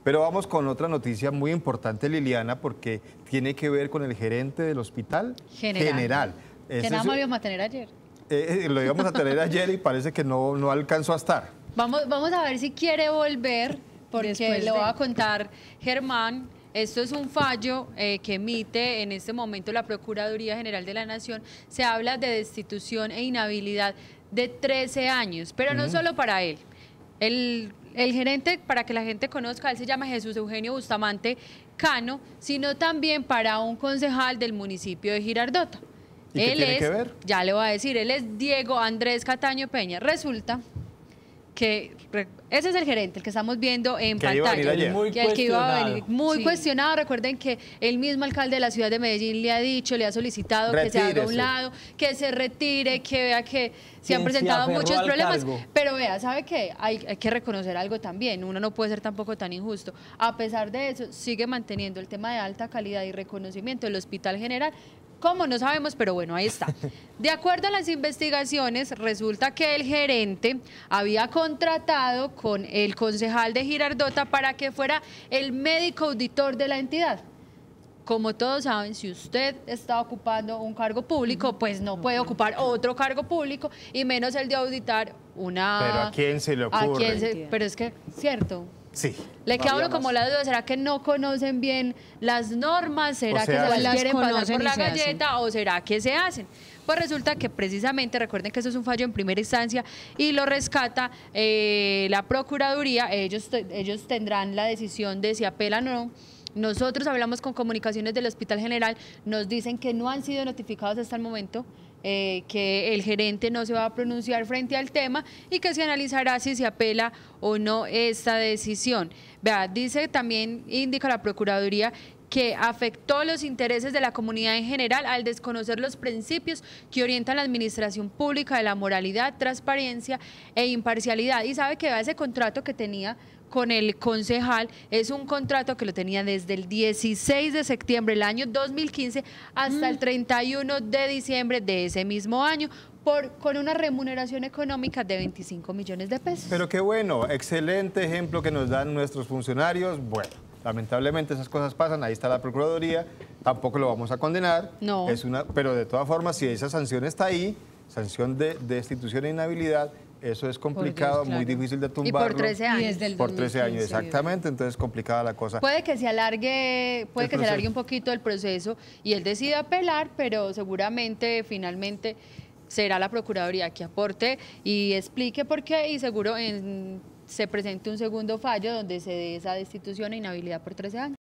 Pero vamos con otra noticia muy importante, Liliana, porque tiene que ver con el gerente del hospital general. Que nada más lo íbamos a tener ayer. Lo íbamos a tener ayer y parece que no alcanzó a estar. Vamos a ver si quiere volver, porque Después le voy a contar, Germán. Esto es un fallo que emite en este momento la Procuraduría General de la Nación. Se habla de destitución e inhabilidad de 13 años, pero no solo para él. El gerente, para que la gente conozca, él se llama Jesús Eugenio Bustamante Cano, sino también para un concejal del municipio de Girardota. ¿Y qué tiene que ver? Ya le voy a decir, él es Diego Andrés Cataño Peña. Resulta que ese es el gerente, el que estamos viendo en pantalla. El que iba a venir. Muy cuestionado. Recuerden que el mismo alcalde de la ciudad de Medellín le ha dicho, le ha solicitado que se haga a un lado, que se retire, que vea que se han presentado muchos problemas. Pero vea, ¿sabe qué? Hay que reconocer algo también. Uno no puede ser tampoco tan injusto. A pesar de eso, sigue manteniendo el tema de alta calidad y reconocimiento del Hospital General. ¿Cómo? No sabemos, pero bueno, ahí está. De acuerdo a las investigaciones, resulta que el gerente había contratado con el concejal de Girardota para que fuera el médico auditor de la entidad. Como todos saben, si usted está ocupando un cargo público, pues no puede ocupar otro cargo público y menos el de auditar una... Pero ¿a quién se le ocurre? Pero es que, ¿cierto? Sí. Le queda uno como la duda, ¿será que no conocen bien las normas? ¿Será que se las quieren pasar por la galleta o será que se hacen? Pues resulta que precisamente, recuerden que eso es un fallo en primera instancia y lo rescata la Procuraduría. Ellos tendrán la decisión de si apelan o no. Nosotros hablamos con Comunicaciones del Hospital General, nos dicen que no han sido notificados hasta el momento, que el gerente no se va a pronunciar frente al tema y que se analizará si se apela o no esta decisión. Vea, dice también, indica la Procuraduría, que afectó los intereses de la comunidad en general al desconocer los principios que orientan la administración pública de la moralidad, transparencia e imparcialidad. Y sabe que ese contrato que tenía con el concejal es un contrato que lo tenía desde el 16 de septiembre del año 2015 hasta el 31 de diciembre de ese mismo año, con una remuneración económica de 25 millones de pesos. Pero qué bueno, excelente ejemplo que nos dan nuestros funcionarios. Bueno, lamentablemente esas cosas pasan, ahí está la Procuraduría, tampoco lo vamos a condenar. No. Pero de todas formas, si esa sanción está ahí, sanción de destitución e inhabilidad, eso es complicado, muy difícil de tumbarlo. Y por 13 años. Y desde el por 13 años, 2015, exactamente, entonces complicada la cosa. Puede que se alargue, un poquito el proceso y él decida apelar, pero seguramente, finalmente, será la Procuraduría que aporte y explique por qué y seguro se presente un segundo fallo donde se dé esa destitución e inhabilidad por 13 años.